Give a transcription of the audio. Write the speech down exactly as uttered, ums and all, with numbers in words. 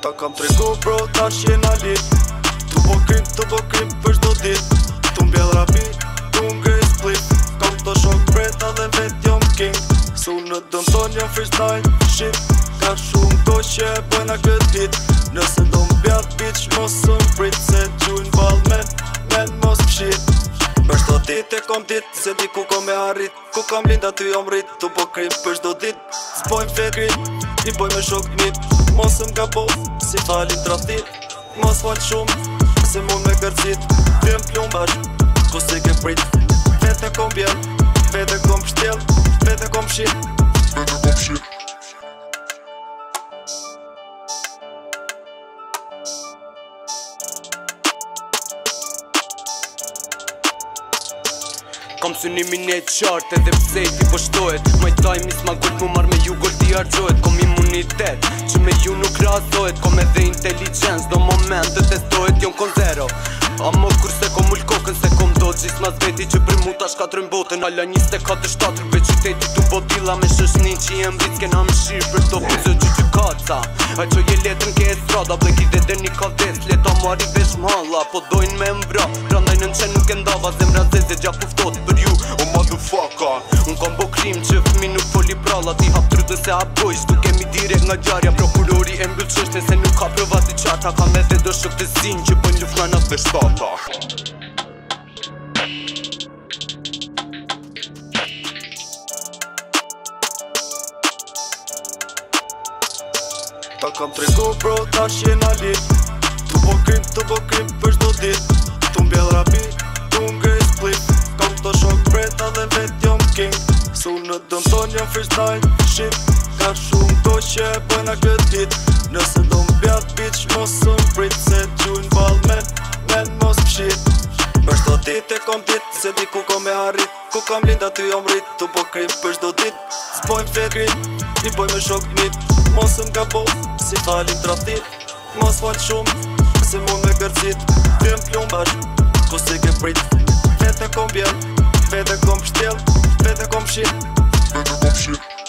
Ta kam tregu bro, ta shjena lit. Tu po krim, tu po krim për shdo dit. Tu mbjell rapi, tu ngrej split. Kam të shok breta dhe vet jom king. Su në dëmton jom freestyle shit. Ka shumë to që e bëjna këtë hit. Nëse do mbjat bitch mos më prit. Se gjujnë ball men, men mos pshit. Për shdo dit e kom dit, se di ku kom e arrit. Ku kam lind aty jom rrit, tu po krim për shdo dit. S'pojmë fet grit, i boj me shok mit. Mos më gabo, si falin traftit. Mos fal shumë, se mund me kërcit. Krem plum bash, ku si ke prit. Vete kom bjell, vete kom pshtjell. Vete kom shit, vete kom shit. Kam synimin e qartë edhe pse i ti pështohet. Maj tajmi s'ma gullt mu marr me ju gullt i argjohet. Kom imunitet që me ju nuk razohet. Kom edhe inteligencë do moment të testohet. Jon kon zero a më kurse kom ull kokën se kom do gjis mas veti që për mu ta shkatrën botën. Alla njëzet e katër shtatër pe qyteti tu bodila me shëshni që jem vrit s'kena më shirë për to këzë gjyqy kaca. A që je letrën ke e strada bleki dhe dhe një kavdes. Leta mari vesh malla po dojnë me mbra. Randaj në në që nuk e ndava zemra zeze gja puftot për ju o motherfucker. Unë kam bo krim që fmi nuk foli pralla. Ti hap trutën se hap gojsh tu kemi direkt nga gjarja. Prokurori e mbyll qështën se nuk ka provat i qarta. Kam edhe do shok të zin që bën luft nga nas dhe shtata. Ta kam tregu bro, ta shjena lit. Tu po krim, tu po krim për shdo dit. Tu mbjell rapi, tu ngrej split. Kam të shok breta dhe vet jom king. Su në dëmton jom freestyle shit. Ka shumë to që e bëjna këtë hit. Nëse do mbjat bitch mos më prit. Se gjujnë ball men, men mos pshit. Për shdo dit e kom dit, se di ku kom e arrit. Ku kam lind aty jom rrit, tu po krim për shdo dit. S'pojmë fet grit, i boj me shok mit. Mos më gabo, si falin traftit. Mos fal shumë, se mund me kërcit. Krem plum bash, ku si ke prit. Vete kom bjell, vete kom pshtjell. Vete kom shit, vete kom shit.